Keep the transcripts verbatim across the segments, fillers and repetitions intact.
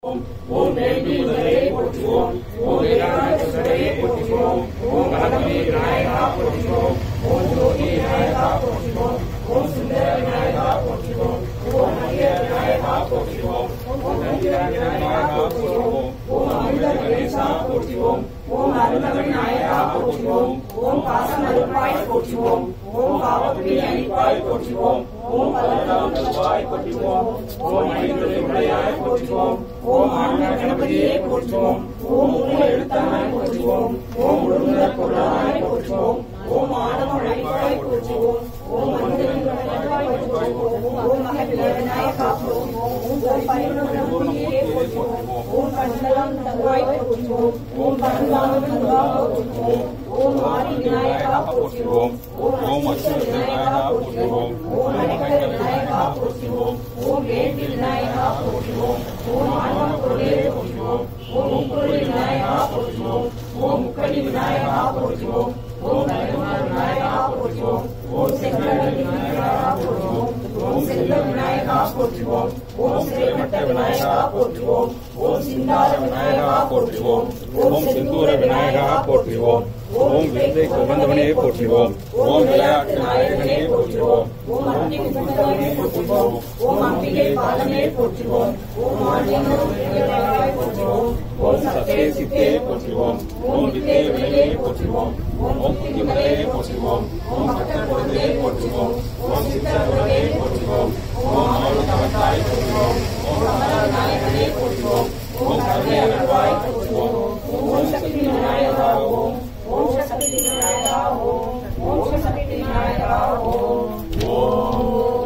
ஓம் வேண்டி முதலே போற்றுவோம். ஓம் வேளாண்மை போற்றுவோம். ஓம் வலமே விநாயகா போற்றுவோம். ஓம் ஜோதி விநாயகா போற்றுவோம். ஓம் சுந்தர விநாயகா போற்றுவோம். ஓம் மணிய விநாயகா போற்றுவோம். ஓம் நந்திர விநாயகா போற்றுவோம். ஓம் அமிர்த கணேசா போற்றுவோம். ஓம் அருண விநாயகா போற்றுவோம். ஓம் பாசமருப்பாய் போற்றுவோம். ஓம் பாவப்பிணி அழிப்பாய் போற்றுவோம். ஓம் பலராம் நல்வாய் போற்றுவோம். ஓம் ஐந்தரை உடையாய் போற்றுவோம். ஓம் ஆண்ட கணபதியே போற்றுவோம். ஓம் மூல எழுத்தாய் போற்றுவோம். ஓம் முழுமுத பொருளாய் போற்றுவோம். ஓம் ஆணவ அழிப்பாய் போற்றுவோம். ஓம் மந்திரம் போற்றுவோம். ஓம் மகவில விநாயகா போற்றுவோம். ஓம் பரிமளமூர்த்தியே போற்றுவோம். ஓம் கண்டலம் தங்காய் போற்றுவோம். ஓம் பரந்தாம தங்கா போற்றுவோம். ஓம் ஆதி விநாயகா போற்றுவோம். ஓம் அச்சுத விநாயகா போற்றுவோம். ஓம் அடிக்கல் விநாயகா போற்றுவோம். ஓம் வேண்டி விநாயகா போற்றுவோம். ஓம் ஆன்ம பொருளே போற்றுவோம். ஓம் முக்குருளி விநாயகா போற்றுவோம். ஓம் முக்கணி விநாயகா போற்றுவோம். ஓம் நரசிம்ம விநாயகா போற்றுவோம். ஓம் செங்கல் விநாயகா போற்றுவோம். ஓம் செல்வ விநாயகா போற்றுவோம். ஓம் சிறைமட்ட விநாயகா போற்றுவோம். ஓம் சிந்தார விநாயகா போற்றுவோம். ஓம் சிந்தூர விநாயகா போற்றுவோம். ஓம் விந்தை சுகந்தவனே போற்றுவோம். ஓம் விளையாட்டு நாயகனே போற்றுவோம். ஓம் அம்பிகை சுகந்தவனே போற்றுவோம். ஓம் அம்பிகை பாதமே போற்றுவோம். ஓம் ஆஞ்சநேயராய் போற்றுவோம். ஓம் சத்தே சித்தே போற்றுவோம். ஓம் வித்தே விளையே போற்றுவோம். ஓம் புத்திமலே போற்றுவோம். ஓம் பக்தே போற்றுவோம். ஓம் சித்தே போற்றுவோம். ஓம் ஆளுநராய் போற்றுவோம். ஓம் நாயகனே போற்றுவோம். ஓம் கருணையாய் போற்றுவோம். ஓம் சக்தி விநாயகா ஓம். ஓம் சக்தி விநாயகா ஓம். ஓம் சக்தி விநாயகா ஓம். ஓம்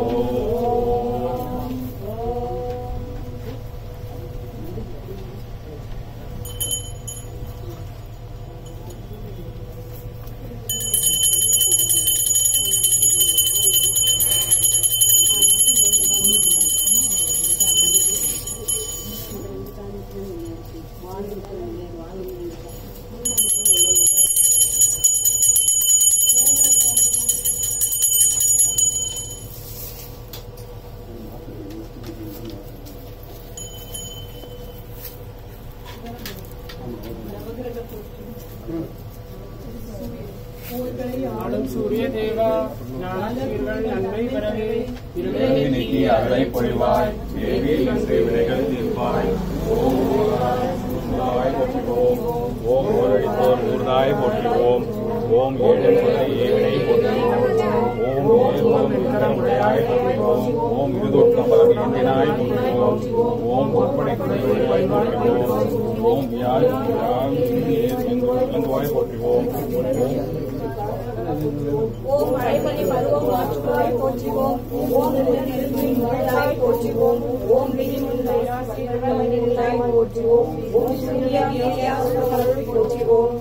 சூரிய தேவா ஞானங்கள் நன்மை பெறவே நீக்கி அருளை பொழிவாய். தேவி நன்றி வினைகள் தீர்ப்பாய். ஓம் போற்றுவோம். ஓம் ஓரடித்தோர் ஊர்தாய் போற்றுவோம். ஓம் ஏழை ஏவினை போற்றுவோம். ஓம் ஓம் உடையாய் போற்றுவோம். ஓம் இருதொட்டம் பலவினாய் போற்றுவோம். ஓம் ஒப்படை குறைவாய் போற்றுவோம். ஓம் வியாழ் போற்றுவோம். ஓம் மழைமணி பருவம் மாற்றுவாய் போற்றுவோம். ஓம் நெருங்கி முகழாய் போற்றுவோம். ஓம் விதிமுறையாய் போற்றுவோம். ஓம் சூரிய வீரியாசுரர்கள் போற்றுவோம்.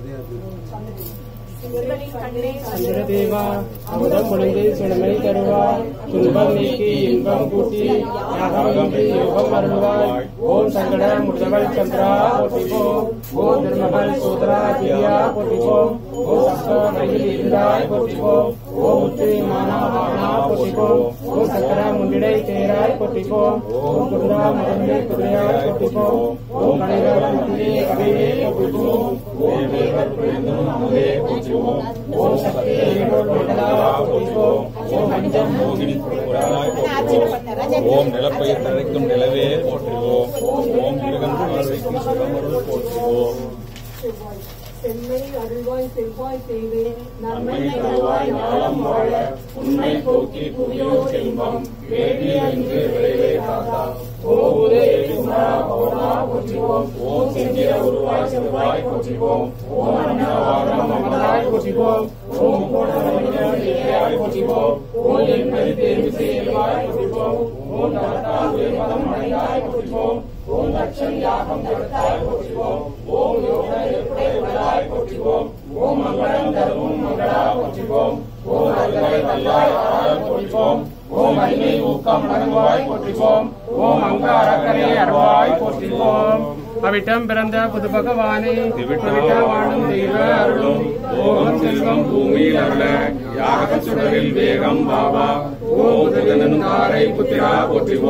சந்திரதேவா அமுதம் பொழிந்து சுடமை தருவாய். துன்பம் நீக்கி இன்பம் கூட்டி யாகம் யோகம் அருள்வாய். ஓம் சங்கட முருகவல் சந்திரா போற்றிவோம். ஓம் திருமகள் சோதரா திரியா போற்றிவோம். ஓம் சஸ்தமயில் இருந்தாய் போற்றிவோம். ஓம் முத்து மானா போற்றிவோம். ஓம் சக்கர முண்டிடை தேராய் போற்றிவோம். ஓம் குருதா மருந்தை குதிரையாய் போற்றிவோம். ஓம் கடைவே கடையே போற்றிவோம். ஓம் தேவர் புரிந்தும் அமுதே போற்றிவோம். ஓம் சக்தி போற்றிவோம். ஓம் மஞ்சம் மோகினி புராணாய் போற்றிவோம். ஓம் நிலப்பயிர் தழைக்கும் நிலவே போற்றுவோம். ஓம் மிருகம் வாழ்வைக்கும் சுகமருள் போற்றுவோம். செம்மை அருள்வாய் செவ்வாய் செய்வே நன்மை தருவாய் ஞானம் வாழ உண்மை போக்கி புவியோர் செல்வம் வேண்டிய இன்று விளைவே காத்தா. ஓம் போற்றுவோம். ஓம் செஞ்சிர உருவாய் செல்வாய் போற்றுவோம். ஓம் அன்னவாரம் அமராய் போற்றுவோம். ஓம் போற்றாய் போற்றுவோம். ஓம் என்பது தேர்வு செய்வாய் போற்றுவோம். ஓம் தரத்தால் வேமதம் அடையாய் போற்றுவோம். ஓம் லட்சம் யாகம் தடுத்தாய் போற்றுவோம். ஓம் யோக எப்படி உள்ளாய் போற்றுவோம். ஓம் மங்களம் தருவும் மங்களா போற்றுவோம். ஓம் அல்லை வல்லாய் ஆராய் போற்றுவோம். ஓம் அன்னை ஊக்கம் அடங்குவாய் போற்றுவோம். ஓம் அங்க அரக்கரை அருவாய் போற்றுவோம். அவிட்டம் பிறந்த புது பகவானே திவிட்டம் வாழும் தெய்வ அருளும். ஓம் செல்வம் பூமியில் அருள யாக சுடரில் வேகம் பாபா. ஓம் தாரை புத்திரா போற்றுவோம்.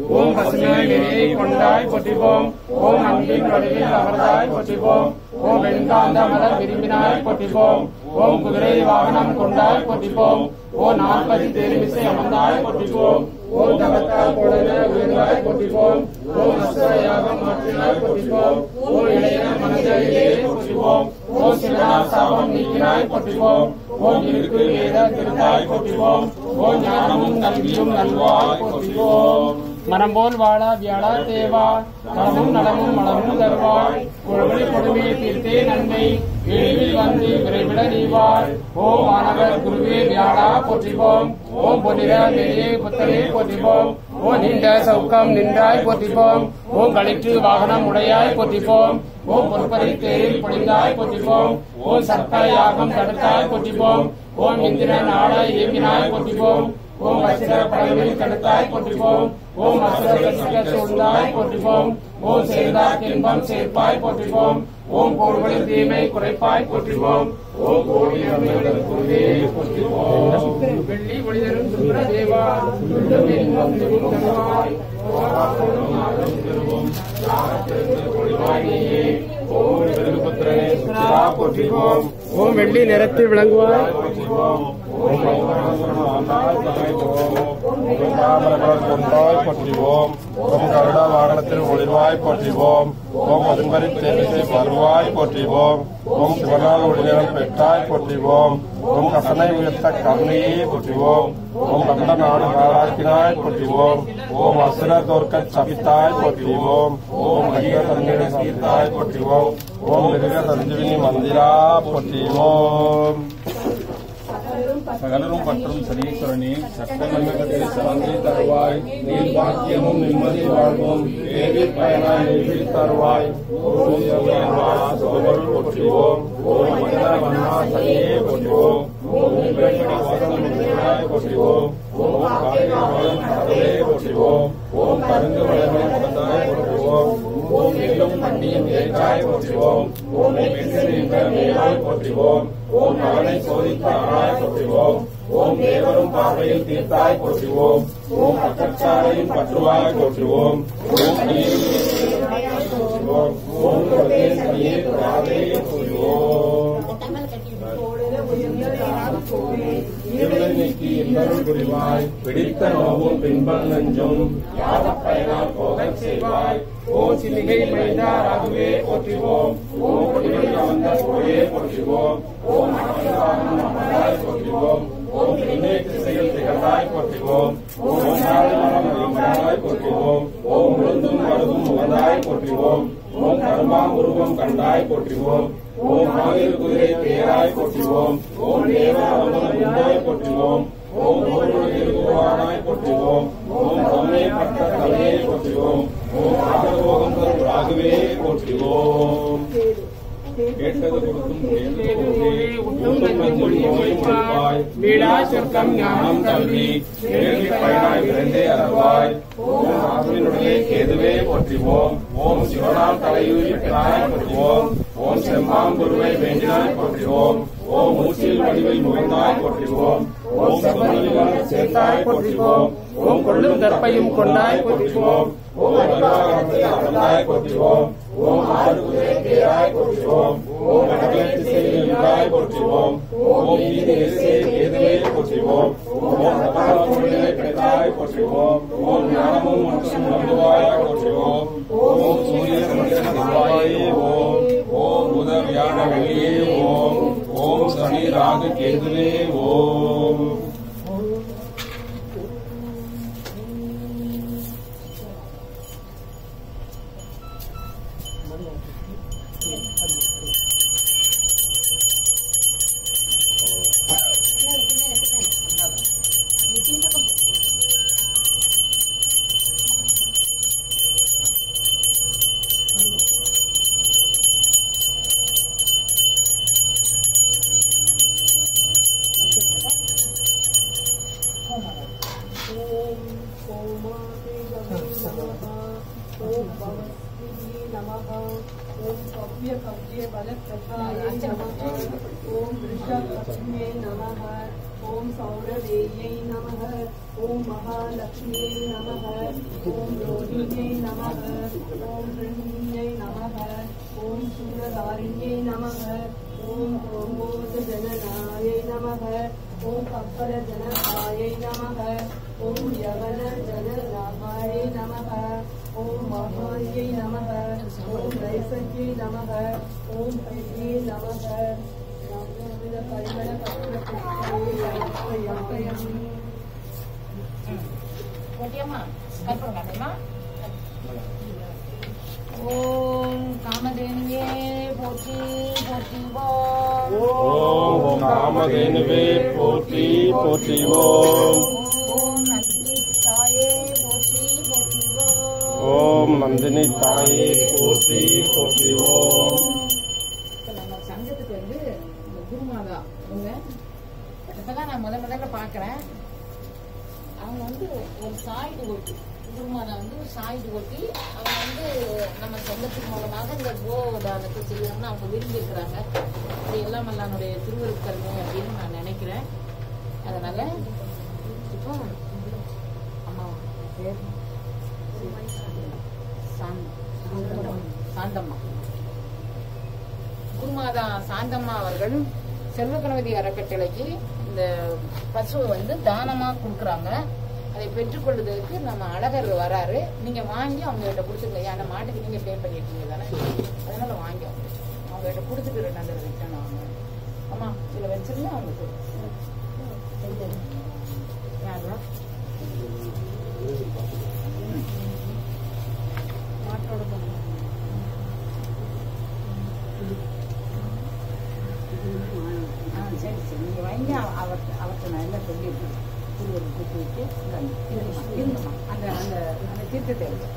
ஓம் பசுநாய் நெறியை கொண்டாய் போற்றிவோம் ஓம் அன்பின் வடிவில் அமர்ந்தாய் போற்றிவோம் ஓம் வெண்காந்த மலர் விரும்பினாய் போற்றிவோம் ஓம் குதிரை வாகனம் கொண்டாய் போற்றிவோம் ஓம் நாற்பது தேர்மிசை அமர்ந்தாய் போற்றிவோம் ஓம் தவத்தால் கொடன உயர்ந்தாய் போற்றிவோம் ஓம் அசுர யாகம் மாற்றினாய் போற்றிவோம் ஓம் இளைய மனதிலே போற்றிவோம் ஓம் சிவனார் சாபம் நீக்கினாய் போற்றிவோம் ஓம் இருக்கு வேத திருந்தாய் போற்றிவோம் ஓம் ஞானமும் கல்வியும் நல்வாய் போற்றிவோம் மனம்போல் வாழ வியாழா தேவா நலமும் நலமும் மலமும் தருவாய் குழந்தை கொடுமையை தீர்த்தே நன்மை எளிவில் வந்து விரைவிட நீவாய் ஓம் மாணவர் குருவே வியாழா போற்றிவோம் ஓம் பொன்னிற நெறியே புத்தரே போற்றிவோம் ஓம் நீண்ட சவுக்கம் நின்றாய் போற்றிவோம் ஓம் களிற்று வாகனம் உடையாய் போற்றிவோம் ஓம் பொறுப்பதை தேரில் பொழிந்தாய் போற்றிவோம் ஓம் சர்க்க யாகம் தடுத்தாய் போற்றிவோம் ஓம் இந்திரன் ஆட இயங்கினாய் போற்றிவோம் ஓம் அசுர படவில் தடுத்தாய் போற்றிவோம் ஓம் அசுர சூழ்ந்தாய் போற்றிவோம் ஓம் சேர்ந்தார் இன்பம் சேர்ப்பாய் போற்றிவோம் ஓம் கோள்களின் தீமை குறைப்பாய் போற்றிவோம் ஓம் கோடி குருவே போற்றிவோம் வெள்ளி ஒளிதரும் சுந்தர தேவா ஓம் வெள்ளி நிறத்தில் விளங்குவாய் போற்றிவோம் ஓம் கருடா வாகனத்தில் ஒளிர்வாய் போற்றிவோம் ஓம் மதும்பரி தேவிசை வருவாய் போற்றிவோம் ஓம் சிவனால் ஒளிநிறம் பெற்றாய் போற்றிவோம் ஓம் கசனை உயர்த்த கருணையே போற்றிவோம் ஓம் கண்ட நாடு நாடாக்கினாய் போற்றிவோம் ஓம் அசுர தோற்க சபித்தாய் போற்றிவோம் ஓம் மகிழ தண்ணீரை சீர்த்தாய் போற்றிவோம் ஓம் மிருக சஞ்சீவினி மந்திரா போற்றிவோம் சகலரும் பற்றும் சனீஸ்வரனே சட்டமன்றத்தில் சமந்தை தருவாய் நீர் பாக்கியமும் நிம்மதி வாழ்வும் தேவிற் பயனாய் நிறுவில் தருவாய் சோழர்கள் போற்றுவோம் ஓம் மனித மன்னாசனையே போற்றுவோம் ஓம் போற்றுவோம் ஓம் காலையாளம் கடலே போற்றுவோம் ஓம் கருந்து வளமை முகந்தாய் போற்றுவோம் ஓம் மேலும் மண்ணியும் ஏற்றாய் போற்றுவோம் ஓம் மேலாய் போற்றுவோம் ஓம் நலனை சோதித்தாராய் போற்றுவோம் ஓம் தேவரும் பார்வையில் தீர்த்தாய் போற்றுவோம் ஓம் பக்கச்சாரையும் பற்றுவாய் போற்றுவோம் ஓம் போற்றுவோம் ஓம் சனியே தொடாதே போற்றுவோம் நீக்கி இன்னொரு புரிவாய் பிடித்த நோவும் பின்பம் நெஞ்சும் யாத பயனால் போகச் செய்வாய் ஓம் சிலிகை மைந்தா ராகுவே போற்றுவோம் ஓம் கொடிவெளி வந்த கோயே போற்றுவோம் ஓம் அமர்ந்தாய் போற்றுவோம் ஓம் திண்ணை திசையில் திகழ்ந்தாய் போற்றுவோம் ஓம் மன்னாய் போற்றுவோம் ஓம் முழுந்தும் மருதும் முகந்தாய் போற்றுவோம் ஓம் கருமாம் உருவம் கண்டாய் போற்றுவோம் ஓம் ஆயுர் குதிரை பேராய் போற்றுவோம் ஓம் தேவாய் போற்றுவோம் ஓம் குருவானாய் போற்றுவோம் ஓம் அம்மே பட்ட தலையை போற்றுவோம் ஓம் ஆகவோகம் தரும் ராகுவே போற்றுவோம் கேட்டது வீடா சொர்க்கம் ஞானம் கல்வி பயனாய் விரைந்தே அறவாய் ஓம் ராகுவினுடைய கேதுவே போற்றுவோம் ஓம் சிவனாம் தலையூரி பெற்றாய் போற்றுவோம் ஓம் செம்மாம் குருவை வேண்டினாய் போற்றுவோம் ஓம் மூச்சில் வடிவில் முகந்தாய் போற்றுவோம் ஓம் சபரிவான சேர்த்தாய் போற்றுவோம் ஓம் கொள்ளும் தற்பையும் கொண்டாய் போற்றுவோம் ஓம் அருளாய் போற்றுவோம் ஓம் ஆறு குதிரை பேராய் போற்றுவோம் ஓம் வடகிழ திசையில் நின்றாய் போற்றுவோம் ஓம் நீதி எரிசே கேதுவே போற்றுவோம் ஓம் நகராய் பெற்றாய் போற்றுவோம் ஓம் ஞானமும் மற்றும் நம்புவாய் போற்றுவோம் ஓம் சூரிய சந்திரவாயே ஓம் ஓம் புத வியாழ வெளியே ஓம் ஓம் சனி ராகு கேதுவே ஓம் ओम वृषभ लक्ष्मी नमः ஓம் சௌரதேயை நமக. ஓம் மகாலட்சுமியை நமக. ஓம் யோகியை நமக. ஓம் ஹிரண்யை நமக. ஓம் சூரதாரிணியை நமக. ஓம் கோம்போத ஜனநாயை நமக. ஓம் கப்பல ஜனகாயை நமக. ஓம் யவன ஜனநாகாயை நமக. ஓம் மகாயை நமக. ஓம் ரைசக்கியை நமக. ஓம் பிரியை நமக. பரிமள ஓம் காமதேனுவே போற்றி போற்றி ஓம் காமதேனுவே போற்றி போற்றி ஓம் ஓம் நந்தி தாயே போற்றி போற்றி ஓம் நந்தினி தாயே போற்றி போற்றி ஓம். இப்ப நம்ம சங்கத்துக்கு வந்து இந்த குருமாதா அவங்க இப்பதான் நான் முத முதல்ல பாக்குறேன். அவங்க வந்து ஒரு சாயுடு கொட்டி குருமாதா வந்து சாயுடு கொட்டி அவங்க வந்து நம்ம சொந்தத்தின் மூலமாக இந்த கோதானத்தை செய்யணும்னு அவங்க விரும்பி இருக்கிறாங்க. இது எல்லாம் எல்லாருடைய திருவருட்கருமை அப்படின்னு நான் நினைக்கிறேன். அதனால இப்போ அம்மா பேர் சாந்தம்மா குருமாதா சாந்தம்மா அவர்கள் செல்வ கணபதி அறக்கட்டளைக்கு இந்த பசுவை வந்து தானமா கொடுக்குறாங்க. அதை பெற்றுக்கொள்வதற்கு நம்ம அழகர் வராரு. நீங்க வாங்கி அவங்க கிட்ட கொடுத்துருங்க. அந்த மாட்டுக்கு நீங்க பே பண்ணிருக்கீங்க தானே, அதனால வாங்கி அவங்க அவங்க கிட்ட கொடுத்துட்டு ரெண்டாவது ரிட்டர்ன் ஆகும். ஆமா இதுல வச்சிருந்தா அவங்க யாரா மாட்டோட சரி சரி நீங்க வாங்கி அவர்கிட்ட அவர்கிட்ட நான் எல்லாம் சொல்லியிருக்கேன். திருவள்ளுவர் கூட்டு வச்சு இருந்தமா அந்த அந்த அந்த தீர்த்தத்தை எடுத்து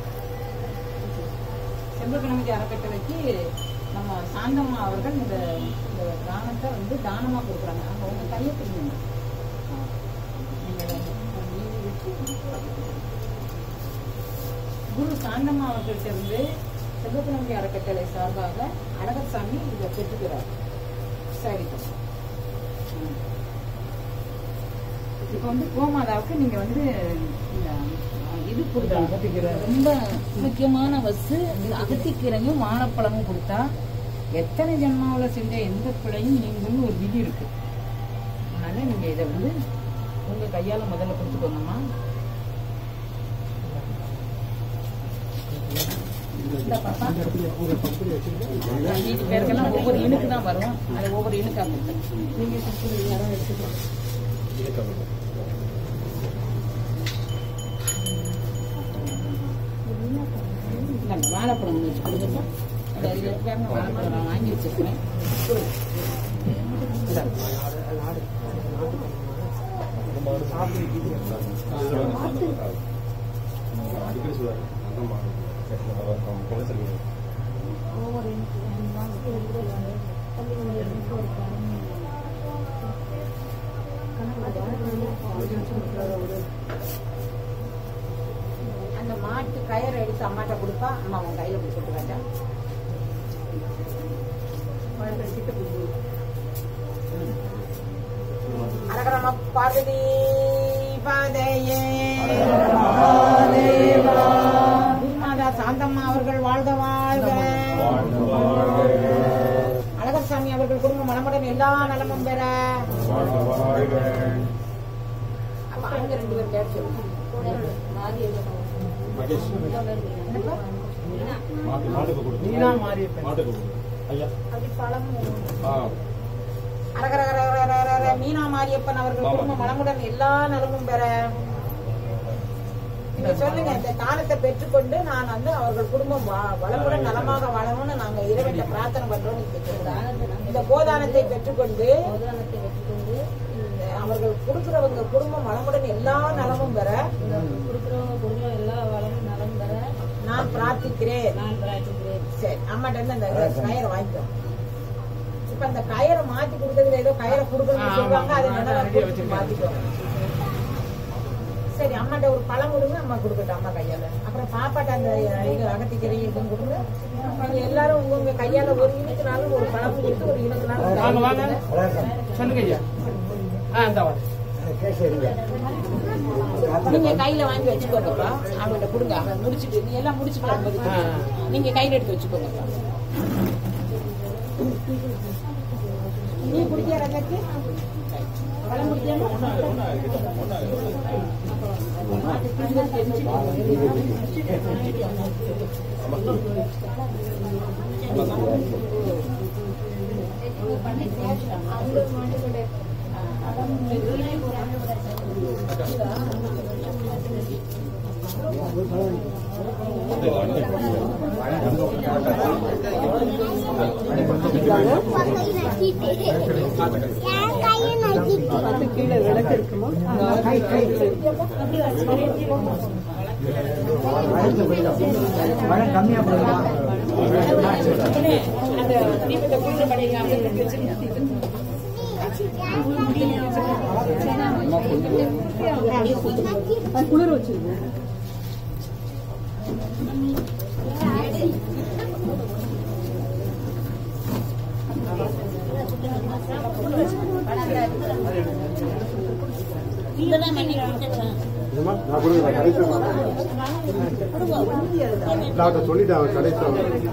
செல்வகணபதி அறக்கட்டளைக்கு நம்ம சாந்தம்மா அவர்கள் இந்த இந்த தானத்தை வந்து தானமா கொடுக்குறாங்க. அவங்க உங்க கையை பிடிங்க. குரு சாந்தம்மா அவர்கள் சேர்ந்து செல்வகணபதி அறக்கட்டளை சார்பாக அழகர் சாமி இதை பெற்றுக்கிறார். சரி இப்ப வந்து கோமாதாவுக்கு நீங்க வந்து இந்த இது கொடுத்தா ரொம்ப முக்கியமான வசு அகத்திக்கீரையும் வாழைப்பழமும் கொடுத்தா எத்தனை ஜென்மாவில செஞ்ச எந்த பிழையும் நீங்களும் ஒரு விதி இருக்கு. அதனால நீங்க இதை வந்து உங்க கையால முதல்ல கொடுத்துக்கோங்கம்மா. வீட்டு பேருக்கெல்லாம் ஒவ்வொரு இனுக்கு தான் வரும். அது ஒவ்வொரு இனுக்கா கொடுத்தேன். நீங்க யாரும் எடுத்துக்கலாம். வாழைப்பழம் வச்சு கொடுத்துட்டோம். வாழைப்பழம் நான் வாங்கி வச்சிருக்கிறேன். அந்த மாட்டு கயிறை எடுத்து அம்மாட்ட கொடுப்பா. அம்மா அவன் கையில கொடுத்துட்டு வேண்டா அரகரம பார்வதி பாதையே குருமாதா சாந்தம்மா அவர்கள் வாழ்க வாழ்க. அழகர் சாமி அவர்கள் குடும்ப மனமுடன் எல்லா நலமும் பெற. அங்க ரெண்டு பேர் பேர் சொல்லுங்க. மீனா மாரியப்பன் அவர்கள் குடும்ப மனமுடன் எல்லா நலமும் பெற. நீங்க சொல்லுங்க. இந்த தானத்தை பெற்றுக்கொண்டு நான் வந்து அவர்கள் குடும்பம் வளமுடன் நலமாக வாழணும்னு நாங்க இறைவன்ட்ட பிரார்த்தனை பண்றோம். இந்த கோதானத்தை பெற்றுக்கொண்டு அவர்கள் கொடுக்கிறவங்க குடும்பம் வளமுடன் எல்லா நலமும் பெற கொடுக்கிறவங்க குடும்பம் எல்லா வளமும் நலம் பெற நான் பிரார்த்திக்கிறேன். நான் பிரார்த்திக்கிறேன். சரி அம்மாட்ட இருந்து அந்த கயிறை வாங்கிக்கோ. இப்ப அந்த கயிறை மாத்தி கொடுத்ததுல ஏதோ கயிறை கொடுக்கணும்னு சொல்லுவாங்க. அதை நல்லா மாத்திக்கோ. சரி அம்மாட்ட ஒரு பழம் கொடுங்க. அம்மா கொடுக்கட்டும் அம்மா கையால. அப்புறம் பாப்பாட்ட அந்த இது அகத்திக்கரை இதுன்னு கொடுங்க. நீங்க எல்லாரும் உங்க உங்க கையால ஒரு இனுக்குனாலும் ஒரு பழம் கொடுத்து ஒரு இனுக்குனாலும் சொல்லுங்க ஐயா. ஆ இந்த நீங்க கையில வாங்கி வச்சுக்கோங்கப்பா. அவங்கள்ட்ட கொடுங்க. அவன் முடிச்சுட்டு நீ எல்லாம் முடிச்சுட்டு வரும்போது நீங்க கையில எடுத்து வச்சுக்கோங்கப்பா. நீ குடிக்கிற ரகத்துக்கு பழம் குடிக்கணும். கீழே விளக்கு இருக்குமா? கம்மியா போடுமா? குளிர் வச்சிருக்கோம். டாக்டர் சொல்லிட்டாங்க கடைசி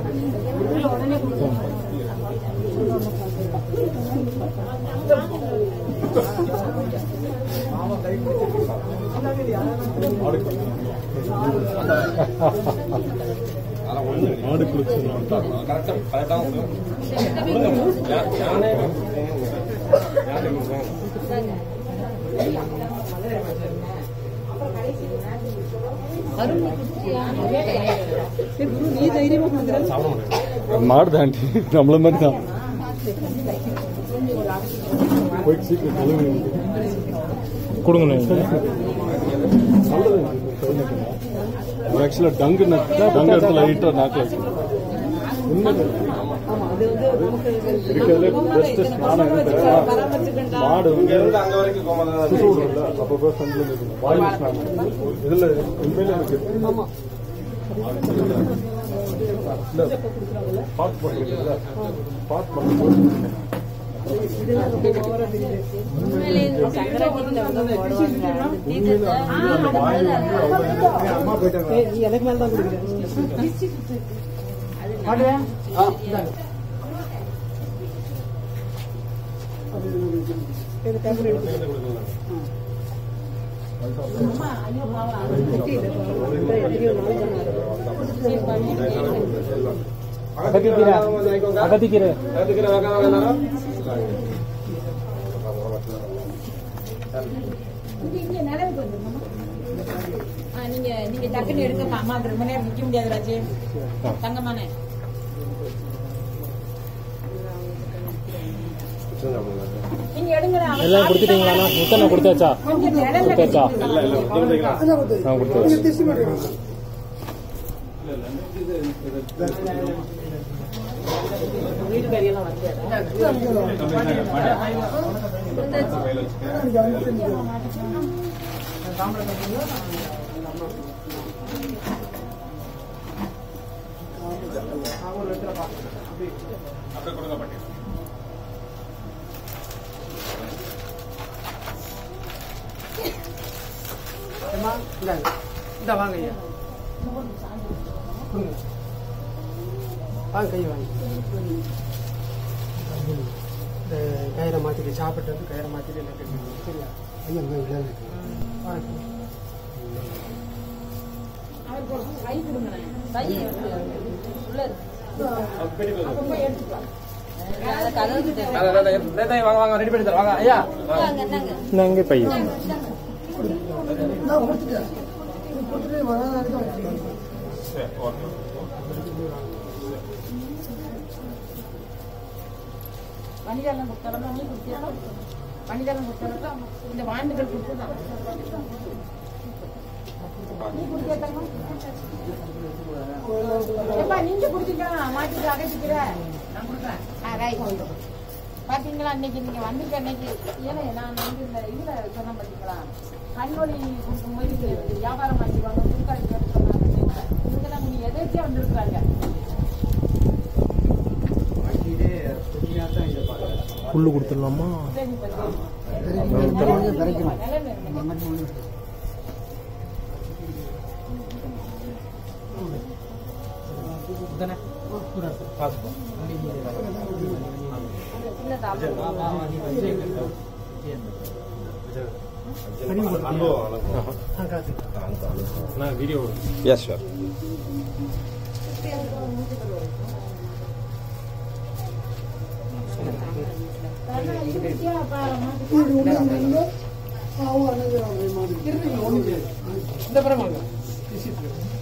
மாடு குளிச்சு மாடு தாண்டி நம்மள மாதிரி தான் கொடுங்க. ஆக்சுவலா டங்கு டங்கு எடுத்து லைட்டா நாக்கில் இருக்கிறதுலே பெஸ்ட் ஸ்நானம் மாடு அப்பப்போ சந்தில் வாயு ஸ்நானம் இதுல உண்மையில இருக்கு. பாத் போட்டுருக்கீங்களா? பாத் பண்ணும்போது அம்மா போயிட்டாங்க. எனக்கு மேல தான் கொடுக்குறேன். அகத்திக்கீரை அகத்திக்கீரை நீங்க நீங்க டக்குன்னு எடுங்க. அம்மா ரொம்ப நேரம் நிக்க முடியாது ராஜு. தங்கமான நீங்க எடுங்க. எல்லாம் கொடுத்துட்டீங்களா? முத்தனை கொடுத்தாச்சா? கொடுத்தாச்சா? நான் கொடுத்தாச்சு. வீடு கறியெல்லாம் வந்து இந்த வாங்க ஐயா, வாங்க கையை வாங்க. இந்த கயிறை மாற்றிட்டு சாப்பிட்டு வந்து கயிறை மாற்றிட்டு எல்லாம் கட்டி சரியா? ஐயா கை கொடுங்க. கை உள்ள ரெடி பண்ணி தர வாங்க ஐயா. நாங்க பையன் பணிகாலம் கொடுத்தாலும் நீ கொடுத்தியா? பணிகாலம் கொடுத்தாலும் இந்த வாண்டுகள் கொடுத்துதான் நீ குடிக்கமா? நீங்க குடிச்சிக்கலாம். மாட்டிட்டு அகச்சிக்கிற நான் கொடுக்குறேன். பாத்தீங்களா அன்னைக்கு நீங்க வந்துட்டு அன்னைக்கு ஏன்னா நான் வந்து இந்த இதுல சொன்ன பாத்தீங்களா கண்ணொலி கொடுக்கும்போது வியாபாரம் ஆக்கிடுவாங்க கொடுக்காது சொன்னாங்க. இவங்கெல்லாம் நீங்க எதாச்சியா வந்துருக்காங்க. புல்லு கொடுத்துடலாமா? வீடியோ எஸ் சார் இந்த பரமாங்க